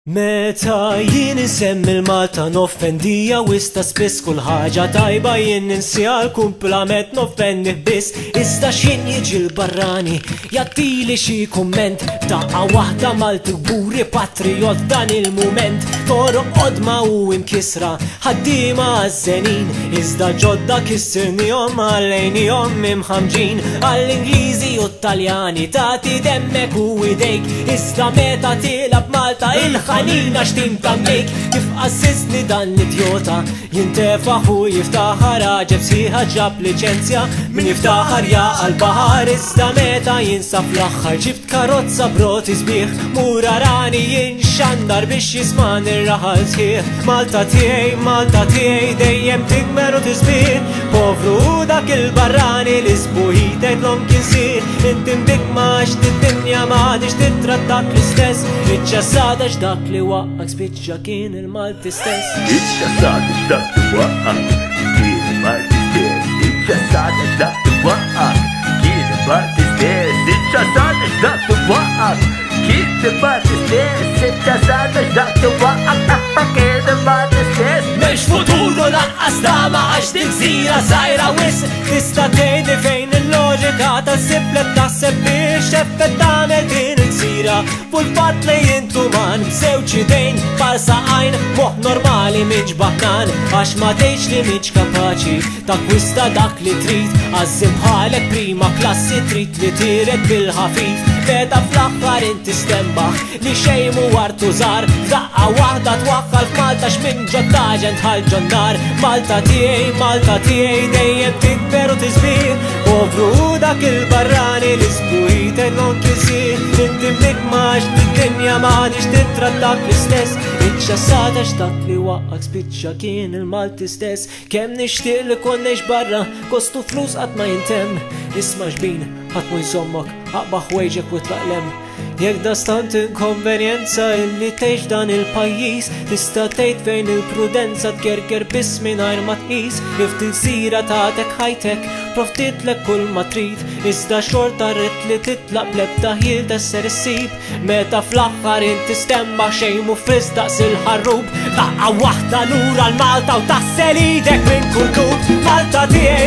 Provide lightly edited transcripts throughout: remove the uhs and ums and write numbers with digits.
Meta jien insemmi l-Malta noffendija wista spiss kull ħaġa tajba jien ninsija l-kumplament noffendi biss. Iżda xin jiġi l-barrani jattili xi kumment f'daqqa waħda Malti gburi patriot dan il-mument. Toroq qodma u imkisra ħaddiema għazzenin, iżda ġodda kissirnihom għallejnihom imħamġin. Għall-Ingliżi u Taljani tagħti demmek u idejk, iżda meta tilab Malta il-ħanina x'tim tammejk. Kif qassisni dan l-idiota jintefaħ u jiftaħar aġeb sieħa ġab liċenzja min jiftaħar jaqal bahar. Iżda meta jinsab l-aħħar ġibt karozza broti sbieħ, mura rani jinxandar biex jisman ir-raħal sħiħ. Malta tiegħi dejjem tikber u tisbih, povru dak il-barrani li sbuħitek l-om kien sir. Inti mbikmax tid-dinja m'għadix titrattak l-istess, iċċassada x'dak li waqqak spiċċa kien il-Malti stess. Iċċassada x'dak li waqqak kien il-Malti stess. Iċċassada x'dak li waqqak kien il-Malti stess. Iċċassada x'dak li waqqak kien il-Malti stess. Iċċassada x'dak li waqqak kien il-Malti stess. M'hemmx futuru laqqas dama għax dik gżira żgħira wisq. Tista' tgħidli fejn il-loġika tas-siblet taħseb biex effett tagħmel din il-gżira. Ful-fatt li jintu man b'żewġ idejn bħal saqajn moħħ normali miġ baħnan, għax ma tgħidx li miġ kapaċi takkwista dak li trid. Għażim bħalek prima klassi trid li tiret bil-ħafif, meta fl-aħħar inti stembaħ li xejn mhu wartu żgħar. F'daqqa waħda twaqqal f'Malta x'minn ġottaġen tħall ġonnar. Malta tiegħi dejjem tikber u tisbih, povru dak il-barrani li sbuħitek non kisir. Inti mbikmax tid-dinja m'għadix titrattak l-istess, iċċassata x'dak li waqqak spiċċa kien il-Malti stess. Kemm nixtieq li konniex barra kostu flus qatt ma jintemm, isma' xbin ħadd mu jżommok aqbaħ wejġek u tlaqlem. Jekk da stant inkonvenjenza illi tgħix dan il-pajjiż, tista' tgħid fejn il-prudenza tgerger biss mingħajr ma tqis. Kif tisira tagħtek ħajtek proftitlek kull ma trid, iżda xorta rrid li titlaq bl-ebda ħiel tesser issib. Meta fl-aħħar inti stemma xejn mhu friss daqs il-ħarrub, daqqa waħda lura l-Malta u tassel idek minn kull kub. Malta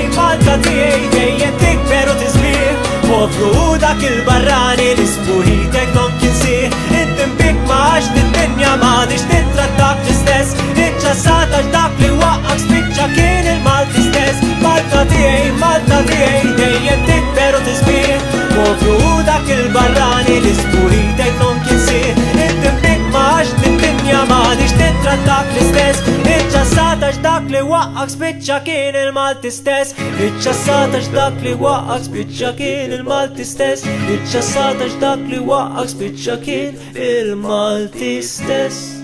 tiegħi dejjem tikber u tisbih, povru dak il-barrani li sbuħitek non kien sih. Inti mbikmax tid-dinja m'għadix titrattak l-istess, iċċassata x'dak li waqqak spiċċa kien il-Malti stess. Malta tiegħi dejjem tikber u tisbih, povru dak il-barrani li sbuħitek non kien sih. Inti mbikmax tid-dinja m'għadix titrattak l-istess, iċċassata x'dak li waqqak spiċċa kien il-Malti stess. Iċċassata x'dak li waqqak spiċċa kien il-Malti stess. Iċċassata x'dak li waqqak spiċċa kien il-Malti stess.